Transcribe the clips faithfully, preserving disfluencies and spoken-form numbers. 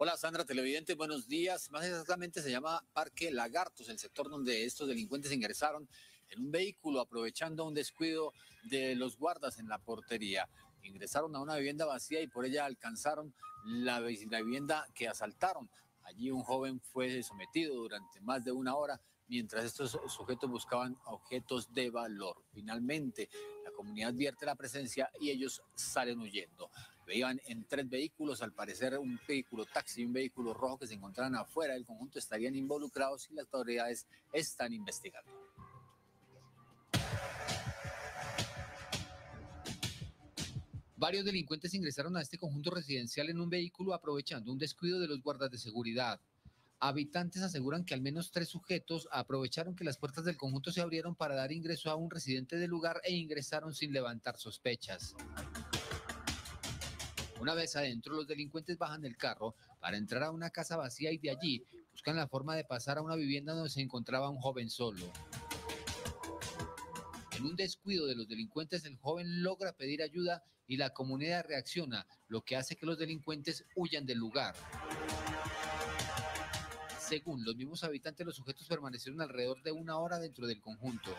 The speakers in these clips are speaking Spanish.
Hola Sandra, televidente, buenos días. Más exactamente se llama Parque Lagartos, el sector donde estos delincuentes ingresaron en un vehículo aprovechando un descuido de los guardas en la portería. Ingresaron a una vivienda vacía y por ella alcanzaron la, la vivienda que asaltaron. Allí un joven fue sometido durante más de una hora mientras estos sujetos buscaban objetos de valor. Finalmente, la comunidad advierte la presencia y ellos salen huyendo. Veían en tres vehículos, al parecer un vehículo taxi y un vehículo rojo que se encontraban afuera del conjunto estarían involucrados y las autoridades están investigando. Varios delincuentes ingresaron a este conjunto residencial en un vehículo aprovechando un descuido de los guardas de seguridad. Habitantes aseguran que al menos tres sujetos aprovecharon que las puertas del conjunto se abrieron para dar ingreso a un residente del lugar e ingresaron sin levantar sospechas. Una vez adentro, los delincuentes bajan del carro para entrar a una casa vacía y de allí buscan la forma de pasar a una vivienda donde se encontraba un joven solo. En un descuido de los delincuentes, el joven logra pedir ayuda y la comunidad reacciona, lo que hace que los delincuentes huyan del lugar. Según los mismos habitantes, los sujetos permanecieron alrededor de una hora dentro del conjunto.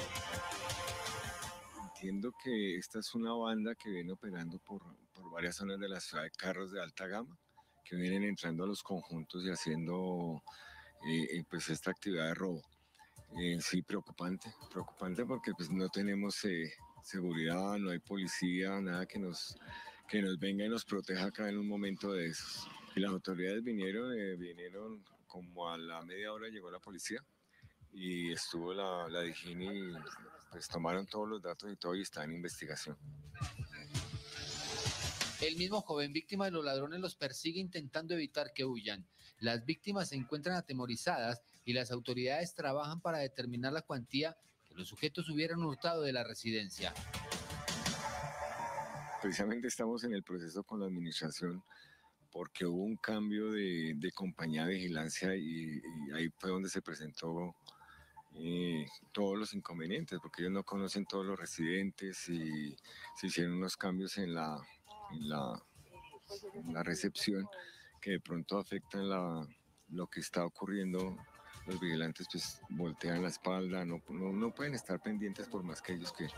Entiendo que esta es una banda que viene operando por, por varias zonas de la ciudad de carros de alta gama, que vienen entrando a los conjuntos y haciendo eh, pues esta actividad de robo. Eh, sí, preocupante, preocupante porque pues no tenemos eh, seguridad, no hay policía, nada que nos, que nos venga y nos proteja acá en un momento de esos. Y las autoridades vinieron, eh, vinieron como a la media hora llegó la policía y estuvo la, la D G I N y pues tomaron todos los datos y todo y está en investigación. El mismo joven víctima de los ladrones los persigue intentando evitar que huyan. Las víctimas se encuentran atemorizadas y las autoridades trabajan para determinar la cuantía que los sujetos hubieran hurtado de la residencia. Precisamente estamos en el proceso con la administración porque hubo un cambio de, de compañía de vigilancia y, y ahí fue donde se presentó eh, todos los inconvenientes, porque ellos no conocen todos los residentes y se hicieron unos cambios en la, en la, en la recepción que de pronto afectan la, lo que está ocurriendo. Los vigilantes pues voltean la espalda, no, no, no pueden estar pendientes por más que ellos quieran.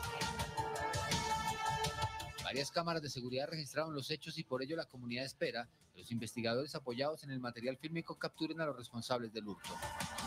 Varias cámaras de seguridad registraron los hechos y por ello la comunidad espera que los investigadores apoyados en el material fílmico capturen a los responsables del hurto.